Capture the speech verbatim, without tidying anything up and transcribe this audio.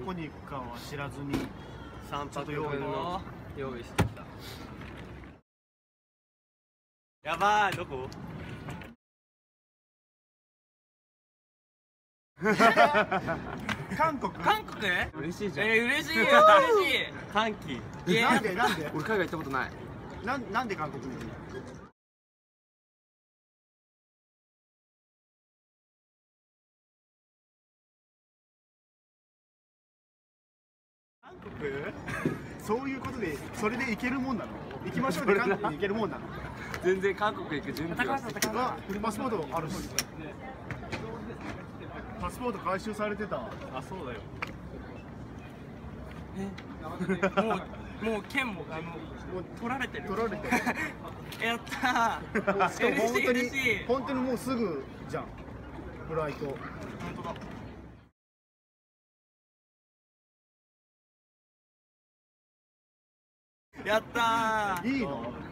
こに行くかは知らずにさんぱくぶんの用意してきた。やばい、どこ？ 韓国。 韓国？嬉しいじゃん。えー、嬉しいよ、嬉しい。歓喜。 なんでなんで？ 俺海外行ったことない。 なんなんで韓国に行くの？韓国？そういうことでそれで行けるもんなの？行きましょうで韓国に行けるもんなの？ 全然韓国行く準備はしてきた。 あ、パスポートあるし。パスポート回収されてた。 あ、そうだよ。え、もうもう券もあのもう取られてる。 取られてる。 やったー。 しかも本当に嬉しい。 本当にもうすぐじゃん。フライト。本当だ。 やったー。 いいの？